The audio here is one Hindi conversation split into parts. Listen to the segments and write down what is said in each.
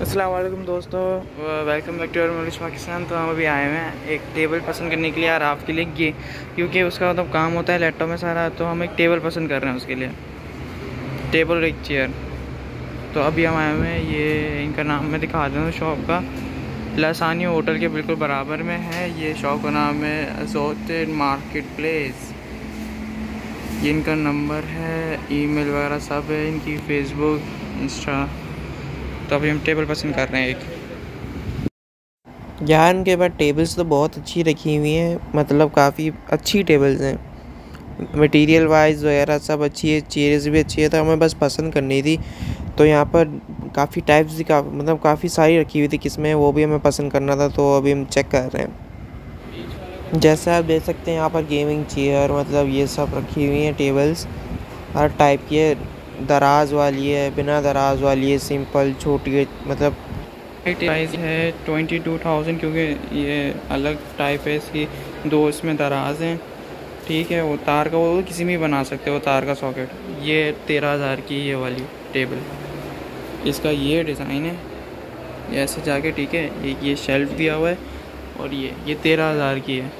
अस्सलाम वालेकुम दोस्तों, welcome back to Malish Pakistan. तो हम अभी आए हुए हैं एक टेबल पसंद करने के लिए यार आपके लिए ये, क्योंकि उसका मतलब काम होता है लैपटॉप में सारा। तो हम एक टेबल पसंद कर रहे हैं उसके लिए, टेबल और एक चेयर। तो अभी हम आए हुए हैं, ये इनका नाम मैं दिखा दूँ शॉप का। लसानी होटल के बिल्कुल बराबर में है ये शॉप का नाम है असोटेड मार्केट प्लेस। ये इनका नंबर है, ईमेल वगैरह सब है इनकी, फेसबुक, इंस्टा। तो अभी हम टेबल पसंद कर रहे हैं एक। यार उनके पास टेबल्स तो बहुत अच्छी रखी हुई हैं, मतलब काफ़ी अच्छी टेबल्स हैं, मटेरियल वाइज वगैरह सब अच्छी है, चेयर्स भी अच्छी है। तो हमें बस पसंद करनी थी। तो यहाँ पर काफ़ी टाइप्स की मतलब काफ़ी सारी रखी हुई थी, किसमें वो भी हमें पसंद करना था। तो अभी हम चेक कर रहे हैं। जैसे आप देख सकते हैं यहाँ पर गेमिंग चेयर मतलब ये सब रखी हुई हैं। टेबल्स हर टाइप की है, दराज वाली है, बिना दराज वाली है, सिंपल छोटी, मतलब प्राइस है 22,000, क्योंकि ये अलग टाइप है इसकी। दो इसमें दराज हैं, ठीक है। वो तार का वो किसी में भी बना सकते हो, तार का सॉकेट। ये 13,000 की ये वाली टेबल, इसका ये डिज़ाइन है, ये ऐसे जाके, ठीक है। ये शेल्फ दिया हुआ है और ये 13,000 की है।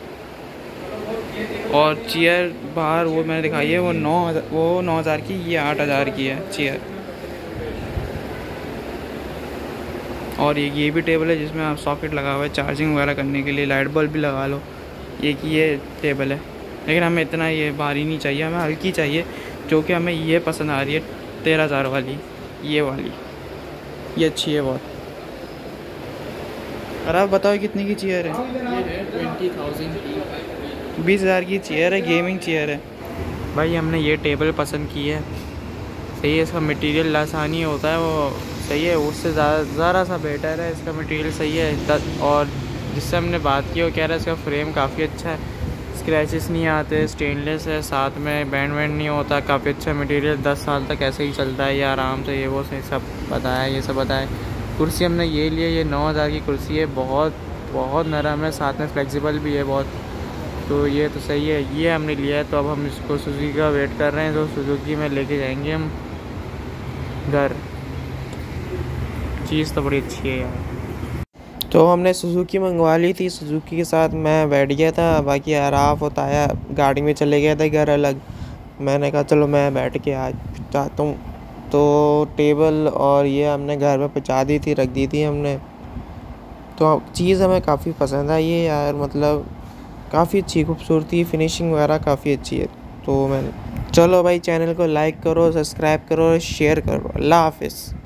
और चेयर बाहर वो मैंने दिखाई है, वो 9,000 की, ये 8,000 की है चेयर। और ये भी टेबल है जिसमें आप सॉकेट लगा हुआ है चार्जिंग वगैरह करने के लिए, लाइट बल्ब भी लगा लो। ये टेबल है, लेकिन हमें इतना ये भारी नहीं चाहिए, हमें हल्की चाहिए। जो कि हमें ये पसंद आ रही है 13,000 वाली, ये वाली, ये अच्छी है बहुत। और आप बताओ कितने की चेयर है? ये है 20,000 की। 20,000 की चेयर है, गेमिंग चेयर है भाई। हमने ये टेबल पसंद की है, सही है। इसका मटेरियल लासानी होता है वो, सही है। उससे ज़रा सा बेटर है, इसका मटेरियल सही है। और जिससे हमने बात की वो कह रहा है इसका फ्रेम काफ़ी अच्छा है, स्क्रैचेस नहीं आते, स्टेनलेस है, साथ में बैंड वैंड नहीं होता, काफ़ी अच्छा मटेरियल। 10 साल तक ऐसे ही चलता है ये आराम से। ये वो सब बताया, ये सब बताया। कुर्सी हमने ये ली है, ये 9,000 की कुर्सी है, बहुत नरम है, साथ में फ्लेक्सिबल भी है बहुत। तो ये तो सही है, ये हमने लिया है। तो अब हम इसको सुजुकी का वेट कर रहे हैं, तो सुजुकी में लेके जाएंगे हम घर। चीज़ तो बड़ी अच्छी है यार। तो हमने सुजुकी मंगवा ली थी, सुजुकी के साथ मैं बैठ गया था, बाकी आराफ और ताया गाड़ी में चले गए थे घर अलग। मैंने कहा चलो मैं बैठ के आज चाहता हूँ। तो टेबल और ये हमने घर में पहुँचा दी थी, रख दी थी हमने। तो चीज़ हमें काफ़ी पसंद आई है यार, मतलब काफ़ी अच्छी खूबसूरती, फिनिशिंग वगैरह काफ़ी अच्छी है। तो मैं चलो भाई, चैनल को लाइक करो, सब्सक्राइब करो और शेयर करो। अल्लाह हाफिज़।